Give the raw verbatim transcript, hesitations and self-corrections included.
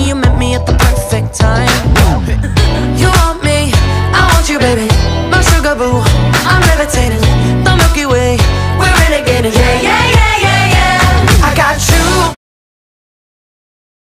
you met me at the perfect time. You want me, I want you, baby, my sugar boo.